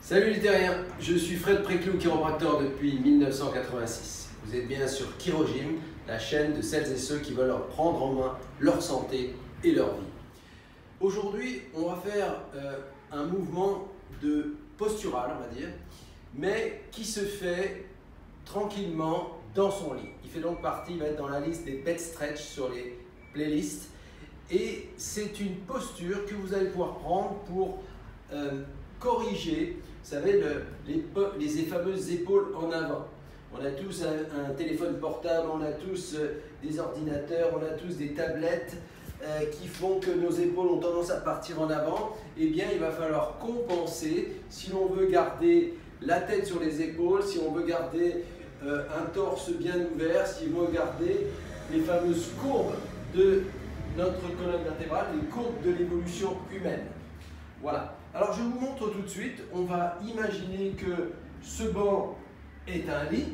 Salut les terriens, je suis Fred Préclou, chiropracteur depuis 1986. Vous êtes bien sur Chirogym, la chaîne de celles et ceux qui veulent prendre en main leur santé et leur vie. Aujourd'hui, on va faire un mouvement de postural, on va dire, mais qui se fait tranquillement dans son lit. Il fait donc partie, il va être dans la liste des bed stretch sur les playlists. Et c'est une posture que vous allez pouvoir prendre pour corriger, vous savez, les fameuses épaules en avant. On a tous un téléphone portable, on a tous des ordinateurs, on a tous des tablettes qui font que nos épaules ont tendance à partir en avant. Eh bien, il va falloir compenser si l'on veut garder la tête sur les épaules, si on veut garder un torse bien ouvert, si on veut garder les fameuses courbes de notre colonne vertébrale, les courbes de l'évolution humaine. Voilà. Alors je vous montre tout de suite. On va imaginer que ce banc est un lit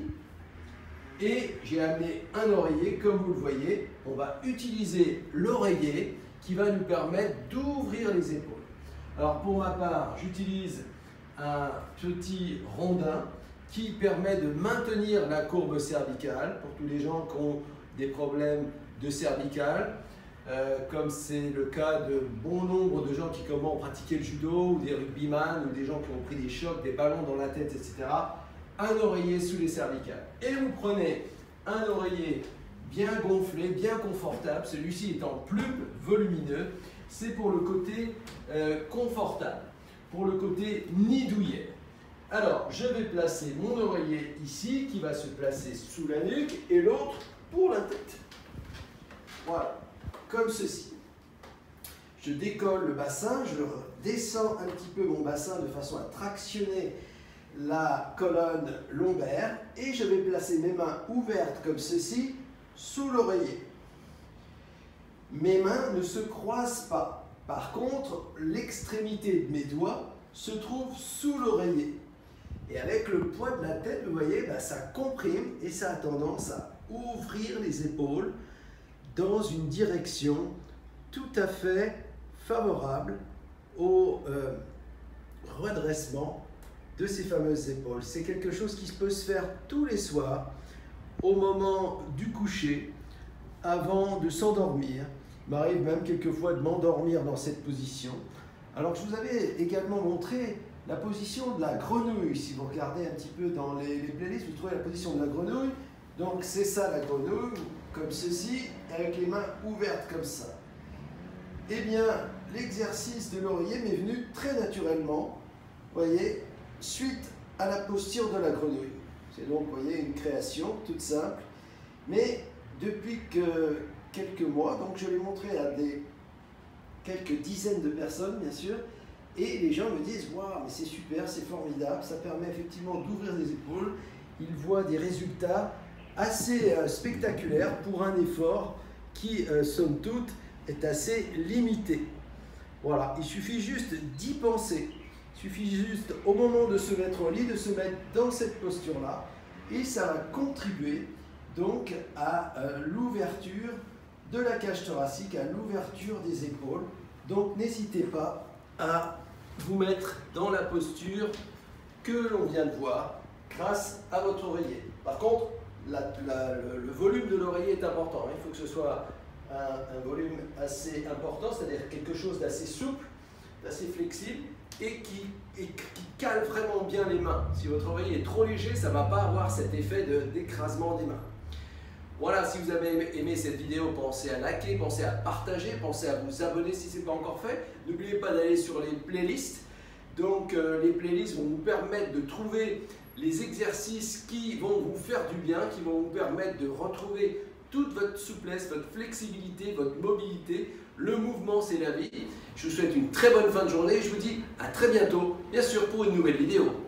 et j'ai amené un oreiller, comme vous le voyez. On va utiliser l'oreiller qui va nous permettre d'ouvrir les épaules. Alors pour ma part, j'utilise un petit rondin qui permet de maintenir la courbe cervicale pour tous les gens qui ont des problèmes de cervicale. Comme c'est le cas de bon nombre de gens qui commencent à pratiquer le judo, ou des rugbyman, ou des gens qui ont pris des chocs, des ballons dans la tête, etc. Un oreiller sous les cervicales. Et vous prenez un oreiller bien gonflé, bien confortable, celui-ci étant plus volumineux, c'est pour le côté confortable, pour le côté nid douillet. Alors, je vais placer mon oreiller ici, qui va se placer sous la nuque, et l'autre pour la tête. Voilà. Comme ceci. Je décolle le bassin, je descends un petit peu mon bassin de façon à tractionner la colonne lombaire et je vais placer mes mains ouvertes comme ceci sous l'oreiller. Mes mains ne se croisent pas. Par contre, l'extrémité de mes doigts se trouve sous l'oreiller. Et avec le poids de la tête, vous voyez, ça comprime et ça a tendance à ouvrir les épaules dans une direction tout à fait favorable au redressement de ces fameuses épaules. C'est quelque chose qui peut se faire tous les soirs, au moment du coucher, avant de s'endormir. Il m'arrive même quelquefois de m'endormir dans cette position. Alors je vous avais également montré la position de la grenouille. Si vous regardez un petit peu dans les playlists, vous trouvez la position de la grenouille. Donc c'est ça la grenouille, comme ceci, avec les mains ouvertes comme ça. Eh bien, l'exercice de l'oreiller m'est venu très naturellement, voyez, suite à la posture de la grenouille. C'est donc, vous voyez, une création toute simple. Mais depuis quelques mois, donc je l'ai montré à quelques dizaines de personnes, bien sûr, et les gens me disent « Waouh, mais c'est super, c'est formidable, ça permet effectivement d'ouvrir les épaules. » Ils voient des résultats assez spectaculaire pour un effort qui, somme toute, est assez limité. Voilà, il suffit juste d'y penser. Il suffit juste, au moment de se mettre au lit, de se mettre dans cette posture-là et ça va contribuer donc à l'ouverture de la cage thoracique, à l'ouverture des épaules. Donc n'hésitez pas à vous mettre dans la posture que l'on vient de voir grâce à votre oreiller. Par contre, le volume de l'oreiller est important. Il faut que ce soit un volume assez important, c'est-à-dire quelque chose d'assez souple, d'assez flexible et qui cale vraiment bien les mains. Si votre oreiller est trop léger, ça ne va pas avoir cet effet d'écrasement des mains. Voilà, si vous avez aimé cette vidéo, pensez à liker, pensez à partager, pensez à vous abonner si ce n'est pas encore fait. N'oubliez pas d'aller sur les playlists. Donc les playlists vont vous permettre de trouver les exercices qui vont vous faire du bien, qui vont vous permettre de retrouver toute votre souplesse, votre flexibilité, votre mobilité. Le mouvement, c'est la vie. Je vous souhaite une très bonne fin de journée. Je vous dis à très bientôt, bien sûr, pour une nouvelle vidéo.